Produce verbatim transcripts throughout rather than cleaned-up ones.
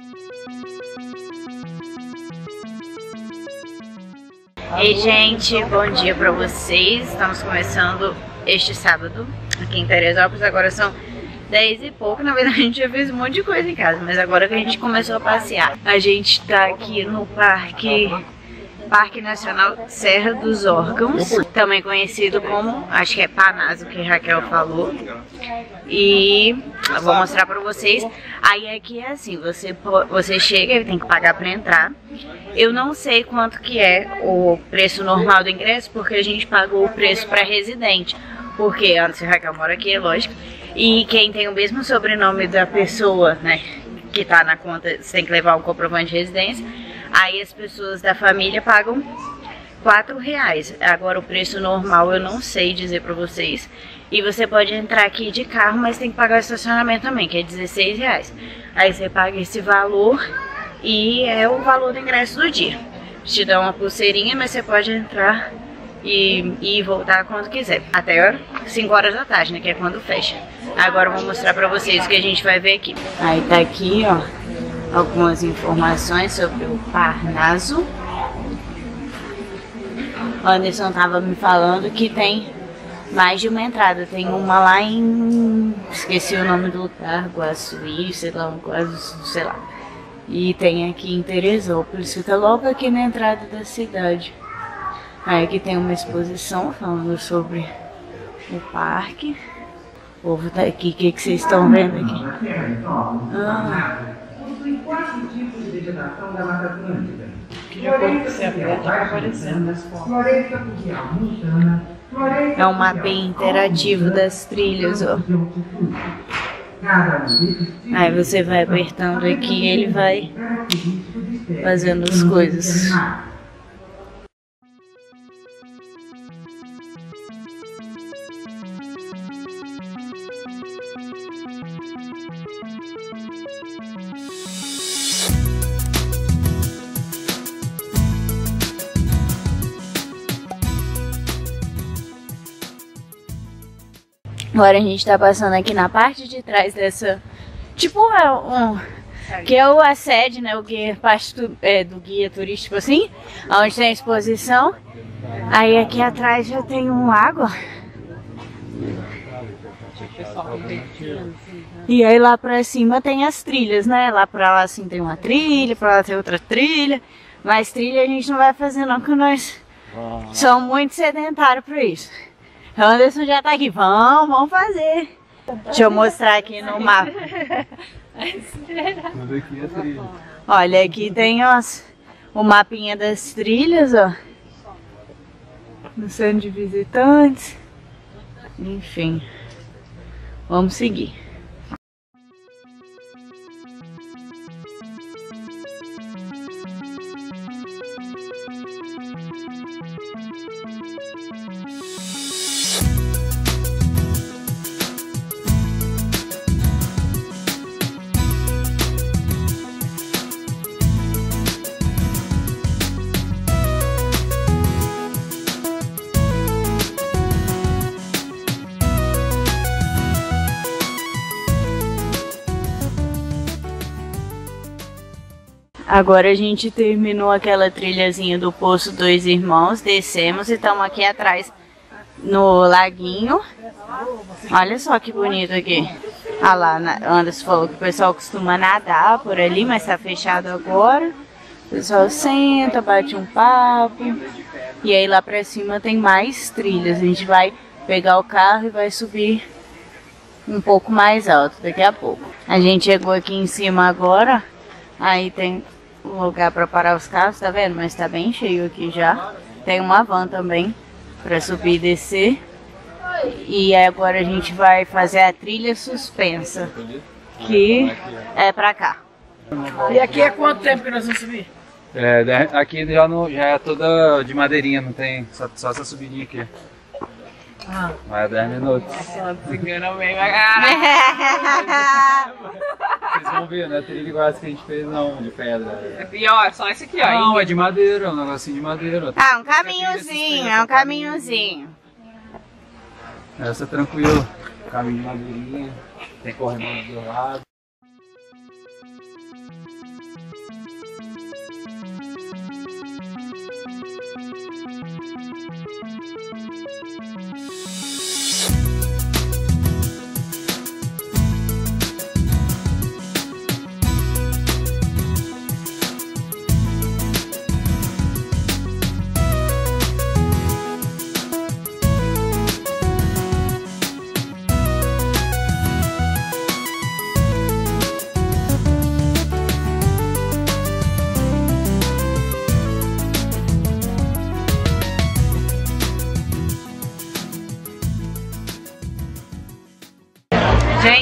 Ei, gente, bom dia pra vocês. Estamos começando este sábado aqui em Teresópolis. Agora são dez e pouco. Na verdade, a gente já fez um monte de coisa em casa, mas agora que a gente começou a passear. A gente tá aqui no parque Parque Nacional Serra dos Órgãos, também conhecido como, acho que é Panaso, que a Raquel falou. E eu vou mostrar pra vocês. Aí aqui é assim, você, você chega e tem que pagar pra entrar. Eu não sei quanto que é o preço normal do ingresso, porque a gente pagou o preço para residente. Porque antes a Raquel mora aqui, é lógico. E quem tem o mesmo sobrenome da pessoa, né, que tá na conta, você tem que levar um comprovante de residência. Aí as pessoas da família pagam quatro reais. Agora o preço normal eu não sei dizer pra vocês. E você pode entrar aqui de carro, mas tem que pagar o estacionamento também, que é dezesseis reais. Aí você paga esse valor e é o valor do ingresso do dia. Te dá uma pulseirinha, mas você pode entrar e, e voltar quando quiser. Até cinco horas da tarde, né, que é quando fecha. Agora eu vou mostrar pra vocês o que a gente vai ver aqui. Aí tá aqui, ó, algumas informações sobre o Parnaso. O Anderson tava me falando que tem mais de uma entrada. Tem uma lá em... esqueci o nome do lugar, Guaçuí, sei lá, Guaçu, sei lá. E tem aqui em Teresópolis, fica logo aqui na entrada da cidade. Aí aqui tem uma exposição falando sobre o parque. O povo tá aqui, o que, que vocês estão vendo aqui? Ah. Possui quatro tipos de vegetação da Mata Atlântica. Que já pode ser aparecendo. Floresta pluvial montana. É um mapa bem interativo das trilhas, ó. Aí você vai apertando aqui e ele vai fazendo as coisas. Agora a gente tá passando aqui na parte de trás dessa, tipo é um, que é o a sede, né, o guia, parte do, é, do guia turístico assim, onde tem a exposição. Aí aqui atrás já tem um lago. E aí lá pra cima tem as trilhas, né, lá pra lá assim tem uma trilha, pra lá tem outra trilha. Mas trilha a gente não vai fazer não, porque nós somos muito sedentários pra isso. O Anderson já tá aqui, vamos, vamos fazer. Deixa eu mostrar aqui no mapa. Olha, aqui tem os, o mapinha das trilhas, ó. No centro de visitantes. Enfim, vamos seguir. Agora a gente terminou aquela trilhazinha do Poço Dois Irmãos, descemos e estamos aqui atrás no laguinho. Olha só que bonito aqui. Ah lá, Anderson falou que o pessoal costuma nadar por ali, mas tá fechado agora. O pessoal senta, bate um papo. E aí lá pra cima tem mais trilhas. A gente vai pegar o carro e vai subir um pouco mais alto daqui a pouco. A gente chegou aqui em cima agora. Aí tem um lugar para parar os carros, tá vendo? Mas tá bem cheio aqui já. Tem uma van também para subir e descer. E agora a gente vai fazer a trilha suspensa, que é pra cá. E aqui é quanto tempo que nós vamos subir? É, aqui já, não, já é toda de madeirinha, não tem só, só essa subidinha aqui. Ah. Vai dez minutos. Enganou bem pra caralho. Vocês vão ver, não é trilha igual essa que a gente fez não, de pedra. É pior, só esse aqui, ó. Não, é de madeira, um negocinho de madeira. Ah, um caminhozinho, é um caminhozinho. Essa é tranquilo, caminho de madeirinha, tem corrimão do lado.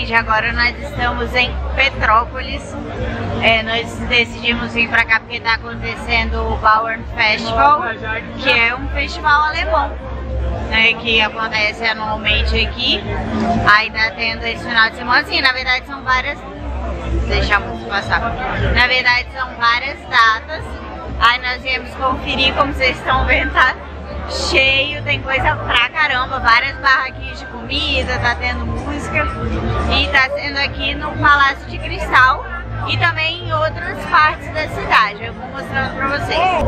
gente, agora nós estamos em Petrópolis. É, nós decidimos vir pra cá porque está acontecendo o Bauern Festival, que é um festival alemão, né, que acontece anualmente aqui. Aí tá tendo esse final de semana, assim, na verdade são várias... Deixa a música passar. Na verdade são várias datas. Aí nós viemos conferir, como vocês estão vendo, tá cheio, tem coisa pra caramba, várias barraquinhas de comida, tá tendo música. E tá sendo aqui no Palácio de Cristal e também em outras partes da cidade. Eu vou mostrando pra vocês.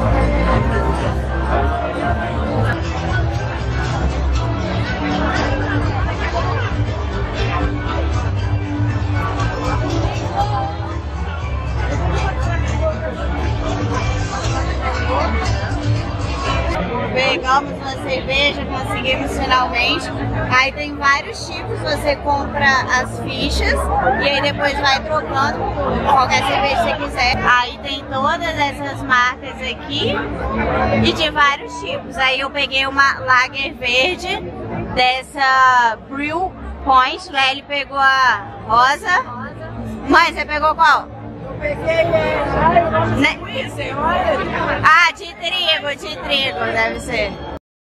Pegamos uma cerveja, conseguimos finalmente. Aí tem vários tipos, você compra as fichas e aí depois vai trocando por qualquer cerveja que você quiser. Aí tem todas essas marcas aqui e de vários tipos. Aí eu peguei uma Lager verde dessa Brew Point, lá ele pegou a rosa. Mãe, você pegou qual? Peguei, é... Ai, eu não Né? conheço, olha. Ah, de trigo, de trigo, deve ser.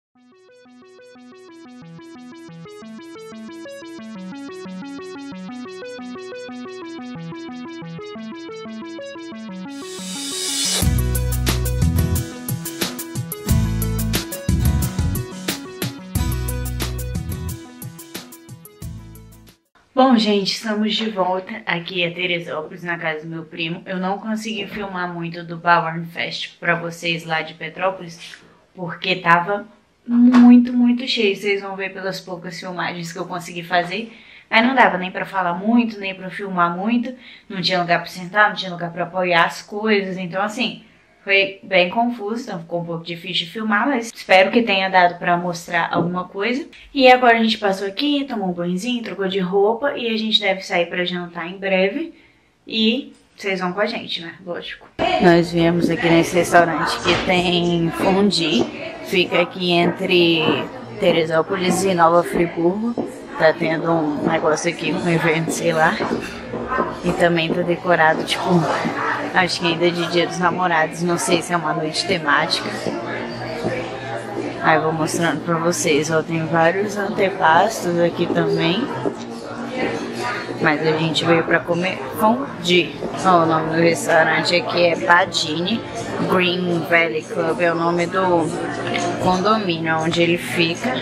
Bom, gente, estamos de volta aqui a Teresópolis, na casa do meu primo. Eu não consegui filmar muito do Bauern Fest pra vocês lá de Petrópolis, porque tava muito, muito cheio. Vocês vão ver pelas poucas filmagens que eu consegui fazer. Aí não dava nem pra falar muito, nem pra filmar muito. Não tinha lugar pra sentar, não tinha lugar pra apoiar as coisas. Então, assim, foi bem confuso, então ficou um pouco difícil de filmar, mas espero que tenha dado pra mostrar alguma coisa. E agora a gente passou aqui, tomou um banhozinho, trocou de roupa e a gente deve sair pra jantar em breve. E vocês vão com a gente, né? Lógico. Nós viemos aqui nesse restaurante que tem fondue. Fica aqui entre Teresópolis e Nova Friburgo. Tá tendo um negócio aqui, um evento, sei lá. E também tá decorado, tipo... Acho que ainda é de Dia dos Namorados, não sei se é uma noite temática. Aí eu vou mostrando pra vocês, ó, tem vários antepastos aqui também. Mas a gente veio pra comer fondue. Ó, o nome do restaurante aqui é Badini Green Valley Club, é o nome do condomínio onde ele fica.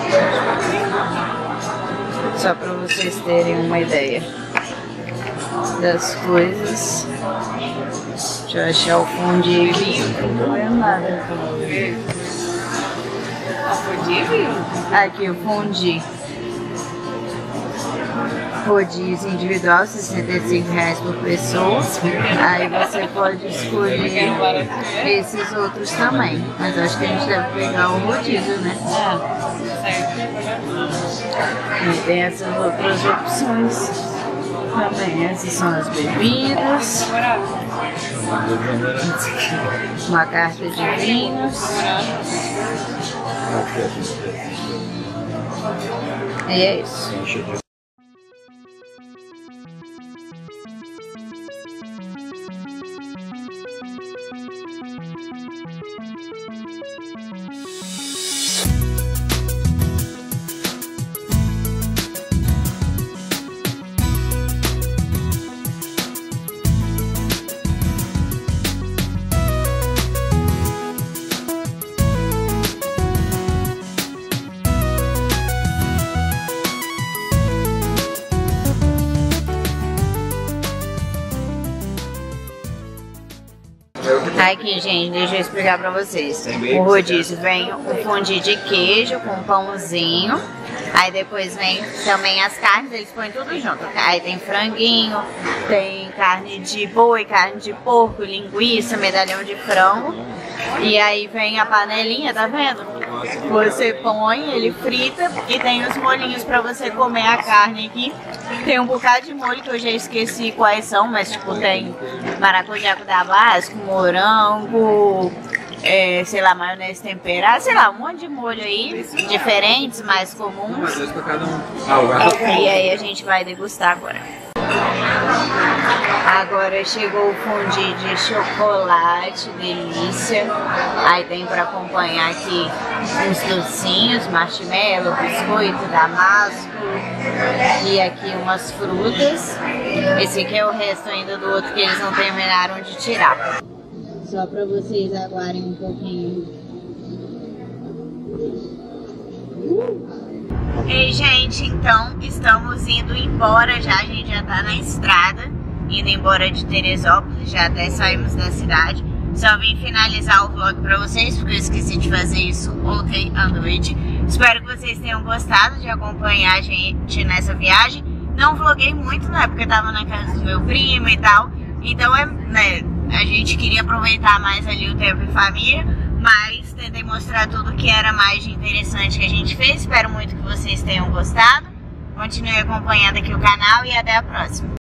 Só pra vocês terem uma ideia das coisas. Deixa eu achar o fondue aqui. Não tô vendo nada. Aqui o fondue. Rodízio individual, sessenta e cinco reais por pessoa. Aí você pode escolher esses outros também. Mas acho que a gente deve pegar o rodízio, né? E tem essas outras opções também. Essas são as bebidas. Uma carta de vinhos. E é isso. Aqui, gente, deixa eu explicar pra vocês. O rodízio vem um fondue de queijo com pãozinho. Aí depois vem também as carnes, eles põem tudo junto. Aí tem franguinho, tem carne de boi, carne de porco, linguiça, medalhão de frango. E aí vem a panelinha, tá vendo? Você põe, ele frita e tem os molhinhos pra você comer a carne aqui. Tem um bocado de molho que eu já esqueci quais são, mas tipo tem maracujá com tabasco, morango, é, sei lá, maionese temperada, sei lá, um monte de molho aí, diferentes, mais comuns. Dois pra cada um. Ah, o guarda. E aí a gente vai degustar agora. Agora chegou o fondue de chocolate, delícia. Aí tem para acompanhar aqui uns docinhos, marshmallow, biscoito, damasco. E aqui umas frutas. Esse aqui é o resto ainda do outro que eles não terminaram de tirar. Só para vocês aguarem um pouquinho. Ei, gente, então estamos indo embora já, a gente já tá na estrada, indo embora de Teresópolis, já até saímos da cidade. Só vim finalizar o vlog pra vocês, porque eu esqueci de fazer isso ontem à noite. Espero que vocês tenham gostado de acompanhar a gente nessa viagem. Não vloguei muito, né, porque eu tava na casa do meu primo e tal, então é, né, a gente queria aproveitar mais ali o tempo em família. Mas tentei mostrar tudo que era mais de interessante que a gente fez. Espero muito que vocês tenham gostado. Continue acompanhando aqui o canal e até a próxima.